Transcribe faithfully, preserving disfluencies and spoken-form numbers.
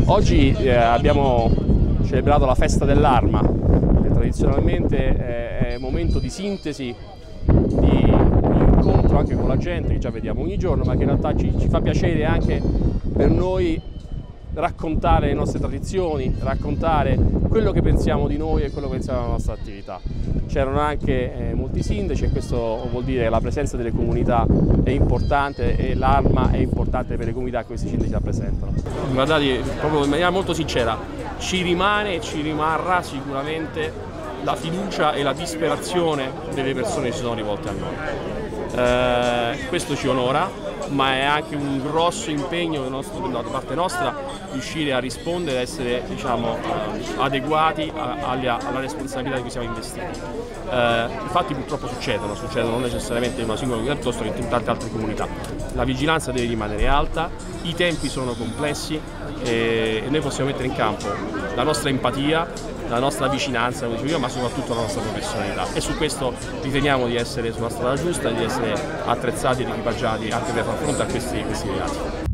Oggi eh, abbiamo celebrato la festa dell'Arma, che tradizionalmente è un momento di sintesi, di incontro anche con la gente che già vediamo ogni giorno, ma che in realtà ci, ci fa piacere anche per noi raccontare le nostre tradizioni, raccontare quello che pensiamo di noi e quello che pensiamo della nostra attività. C'erano anche eh, molti sindaci e questo vuol dire che la presenza delle comunità è importante e l'Arma è importante per le comunità che questi sindaci rappresentano. Guardate, proprio in maniera molto sincera, ci rimane e ci rimarrà sicuramente la fiducia e la disperazione delle persone che si sono rivolte a noi. Eh, questo ci onora, ma è anche un grosso impegno da parte nostra riuscire a rispondere e essere, diciamo, adeguati alla, alla responsabilità di cui siamo investiti. Eh, I fatti purtroppo succedono, succedono non necessariamente in una singola comunità piuttosto che in tante altre comunità. La vigilanza deve rimanere alta, i tempi sono complessi e noi possiamo mettere in campo la nostra empatia, la nostra vicinanza, come dicevo io, ma soprattutto la nostra professionalità, e su questo riteniamo di essere sulla strada giusta, di essere attrezzati ed equipaggiati anche per far fronte a questi, questi reati.